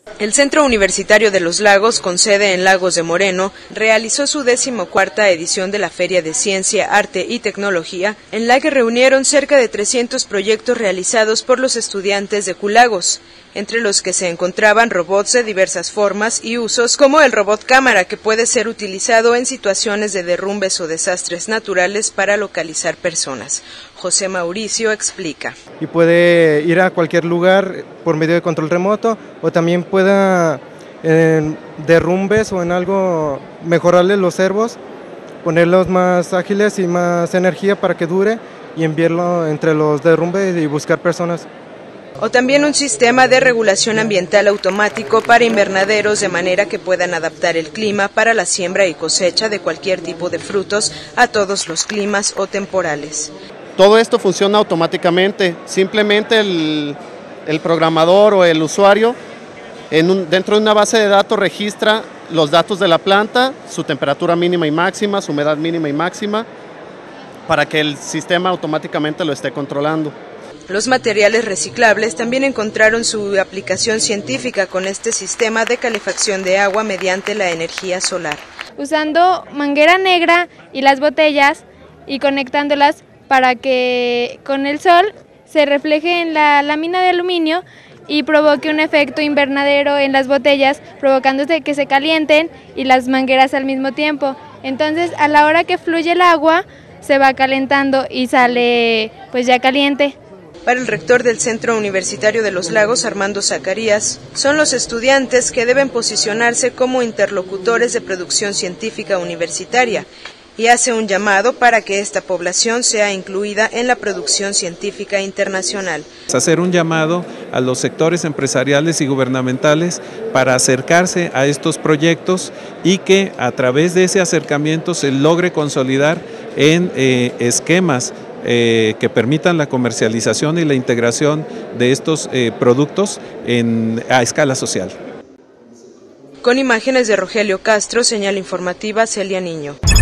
El Centro Universitario de los Lagos, con sede en Lagos de Moreno, realizó su 14ª edición de la Feria de Ciencia, Arte y Tecnología, en la que reunieron cerca de 300 proyectos realizados por los estudiantes de Culagos, entre los que se encontraban robots de diversas formas y usos, como el robot cámara, que puede ser utilizado en situaciones de derrumbes o desastres naturales para localizar personas. José Mauricio explica. Y puede ir a cualquier lugar por medio de control remoto, o también pueda en derrumbes o en algo mejorarle los servos, ponerlos más ágiles y más energía para que dure y enviarlo entre los derrumbes y buscar personas. O también un sistema de regulación ambiental automático para invernaderos, de manera que puedan adaptar el clima para la siembra y cosecha de cualquier tipo de frutos a todos los climas o temporales. Todo esto funciona automáticamente, simplemente el programador o el usuario dentro de una base de datos registra los datos de la planta, su temperatura mínima y máxima, su humedad mínima y máxima, para que el sistema automáticamente lo esté controlando. Los materiales reciclables también encontraron su aplicación científica con este sistema de calefacción de agua mediante la energía solar. Usando manguera negra y las botellas y conectándolas para que con el sol se refleje en la lámina de aluminio y provoque un efecto invernadero en las botellas, provocándose que se calienten y las mangueras al mismo tiempo. Entonces, a la hora que fluye el agua, se va calentando y sale pues ya caliente. Para el rector del Centro Universitario de los Lagos, Armando Zacarías, son los estudiantes que deben posicionarse como interlocutores de producción científica universitaria, y hace un llamado para que esta población sea incluida en la producción científica internacional. Hacer un llamado a los sectores empresariales y gubernamentales para acercarse a estos proyectos y que a través de ese acercamiento se logre consolidar en esquemas que permitan la comercialización y la integración de estos productos a escala social. Con imágenes de Rogelio Castro, señal informativa Celia Niño.